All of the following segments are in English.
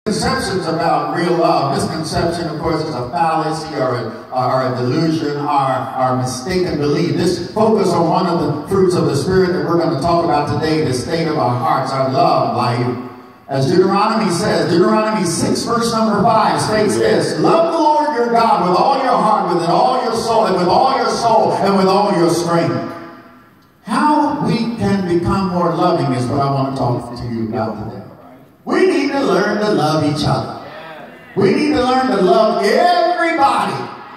Misconceptions about real love. Misconception, of course, is a fallacy or a delusion or mistaken belief. This focus on one of the fruits of the Spirit that we're going to talk about today, the state of our hearts, our love life. As Deuteronomy says, Deuteronomy 6 verse number 5 states this: love the Lord your God with all your heart, with all your soul, and with all your soul, and with all your strength. How we can become more loving is what I want to talk to you about today. We need to learn to love each other. We need to learn to love everybody,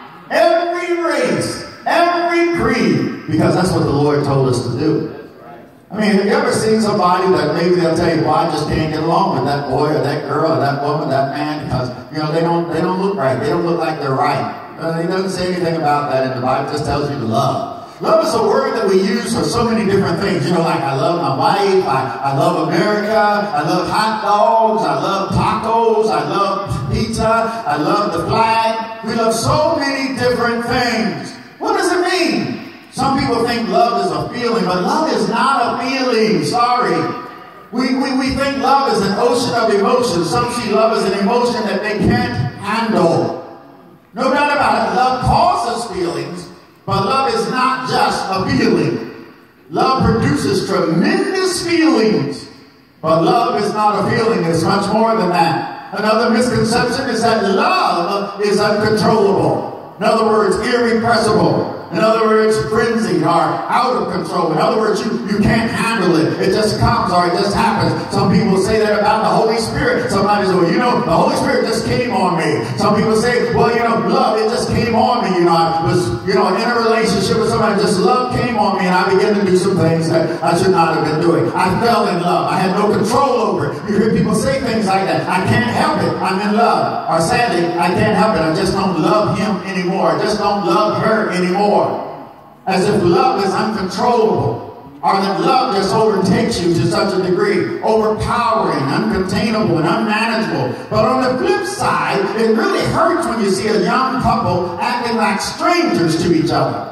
every race, every creed, because that's what the Lord told us to do. I mean, have you ever seen somebody that maybe they'll tell you, well, I just can't get along with that boy or that girl or that woman, that man, because, you know, they don't look right. They don't look like they're right. He doesn't say anything about that in the Bible. It just tells you to love. Love is a word that we use for so many different things. You know, like I love my wife, I love America, I love hot dogs, I love tacos, I love pizza, I love the flag. We love so many different things. What does it mean? Some people think love is a feeling, but love is not a feeling. Sorry. We think love is an ocean of emotions. Some see love as an emotion that they can't handle. No doubt about it. Love causes feelings. But love is not just a feeling. Love produces tremendous feelings. But love is not a feeling. It's much more than that. Another misconception is that love is uncontrollable. In other words, irrepressible. In other words, frenzied or out of control. In other words, you can't handle it. It just comes or it just happens. Some people say that about the Holy Spirit. Somebody says, well, you know, the Holy Spirit just came on me. Some people say, well, you know, love, it just came on me. You know, I was, you know, in a relationship with somebody, just love came on me and I began to do some things that I should not have been doing. I fell in love. I had no control over it. You hear people say things like that. I can't help it. I'm in love. Or sadly, I can't help it. I just don't love him anymore. I just don't love her anymore. As if love is uncontrollable, or that love just overtakes you to such a degree, overpowering, uncontainable, and unmanageable. But on the flip side, it really hurts when you see a young couple acting like strangers to each other.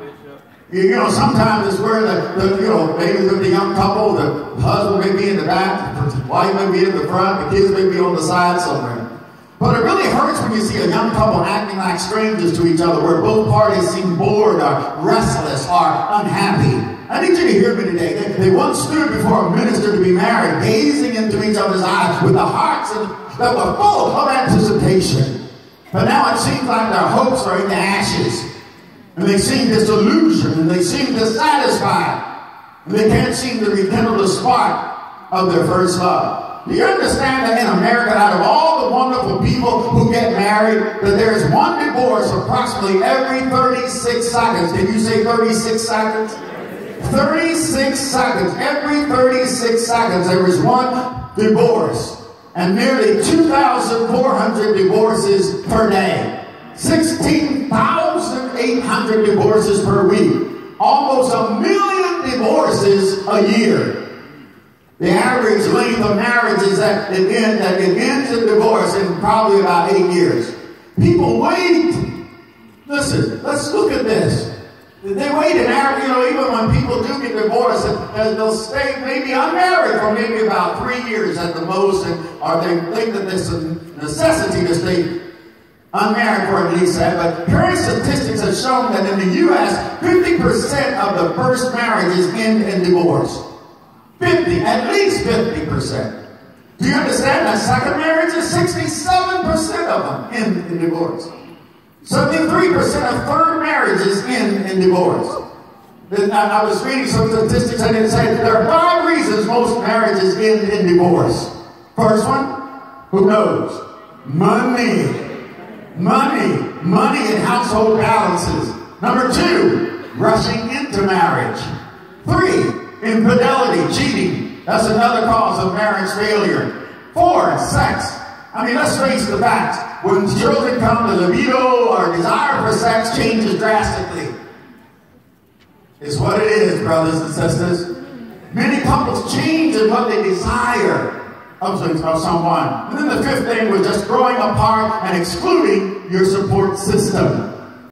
You know, sometimes it's where maybe the young couple, the husband may be in the back, the wife may be in the front, the kids may be on the side somewhere. But it really hurts when you see a young couple acting like strangers to each other, where both parties seem bored or restless or unhappy. I need you to hear me today. They once stood before a minister to be married, gazing into each other's eyes with the hearts that were full of anticipation. But now it seems like their hopes are in the ashes. And they seem disillusioned, and they seem dissatisfied. And they can't seem to rekindle the spark of their first love. Do you understand that in America, out of all the wonderful people who get married, that there is one divorce approximately every 36 seconds? Can you say 36 seconds? 36 seconds. Every 36 seconds there is one divorce. And nearly 2,400 divorces per day. 16,800 divorces per week. Almost 1 million divorces a year. The average length of marriage is that it ends in divorce in probably about 8 years. People wait. Listen, let's look at this. They wait an average, even when people do get divorced, and they'll stay maybe unmarried for maybe about 3 years at the most, or they think that there's a necessity to stay unmarried for at least that. But current statistics have shown that in the U.S., 50% of the first marriages end in divorce. At least 50%. Do you understand that second marriages, 67% of them end in divorce. 73% of third marriages end in divorce. I was reading some statistics and it said there are 5 reasons most marriages end in divorce. First one, who knows? Money. Money and household balances. Number 2, rushing into marriage. 3, infidelity, cheating. That's another cause of marriage failure. 4, sex. I mean, let's face the facts. When children come, the libido or desire for sex changes drastically. It's what it is, brothers and sisters. Many couples change in what they desire of someone. And then the 5th thing was just growing apart and excluding your support system.